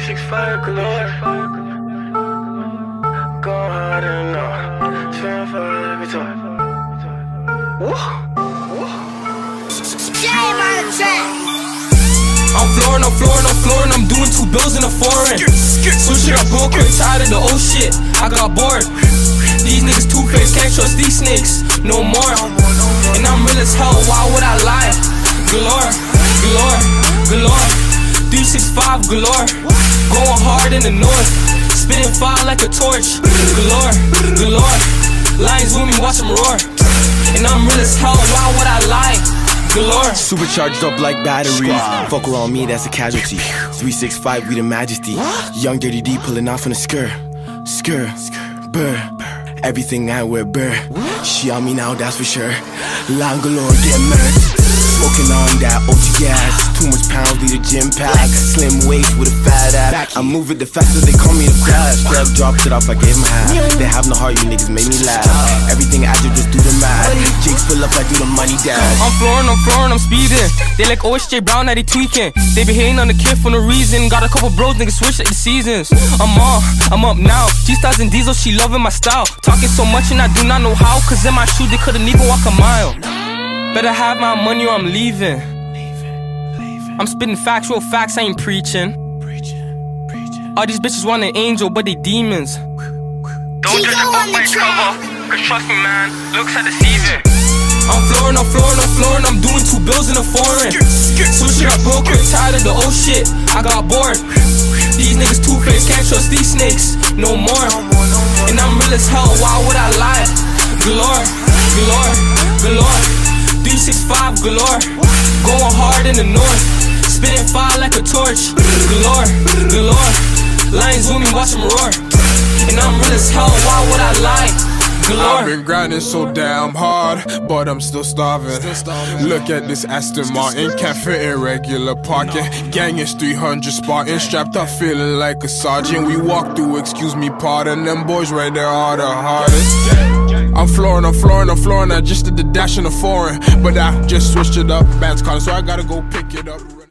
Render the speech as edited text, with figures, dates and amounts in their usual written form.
365 galore. Go hard and on. Spin for every time. I'm flooring, I'm doing 2 bills in a foreign. Switch it up real quick, tired of the old shit, I got bored. These niggas two-faced, can't trust these snakes no more. And I'm real as hell, why would I lie? Galore, galore, galore. 365 galore. Going hard in the north, spitting fire like a torch. Galore, galore. Lions with me, watch them roar. And I'm real as hell, why would I lie? Galore. Supercharged up like batteries. Fuck around me, that's a casualty. 365, we the majesty. Young Dirty D pulling off in a skirt. Burr. Everything I wear, burr. She on me now, that's for sure. Long galore, get murked. Smoking on that OG gas. Too much pounds, need a gym pack. Slim waist with a fat ass. I move it the faster, they call me the crash. Club dropped it off, I gave them half. They have no heart, you niggas made me laugh. Everything I do, just do the math. Jigs fill up, I do the money dash. I'm flooring, I'm speeding. They like OSJ Brown, that they tweaking. They be hating on the kid for no reason. Got a couple bros, niggas switch like the seasons. I'm up now. G-Stars and Diesel, she loving my style. Talking so much and I do not know how. Cause in my shoe, they couldn't even walk a mile. Better have my money or I'm leaving. I'm spitting factual facts, I ain't preaching. All these bitches want an angel, but they demons. Don't judge a book by its cover, cause trust me man, looks are deceiving. I'm flooring, I'm doing 2 bills in a foreign. Switch it up real quick, tired of the old shit, I got bored. These niggas two-faced, can't trust these snakes no more. And I'm real as hell, why would I lie? Galore, galore, galore. 365 galore. Going hard in the north, spitting fire like a torch. Galore, galore. Lions with me, watch them roar. And I'm real as hell, why would I lie? Galore. I've been grinding so damn hard, but I'm still starving. Look at this Aston Martin, can't fit in regular parking. Gang is 300 Spartan, strapped up feeling like a sergeant. We walk through, excuse me, pardon. Them boys right there are the hardest. I'm flooring, I just did the dash in the foreign, but I just switched it up, band's calling, so I gotta go pick it up.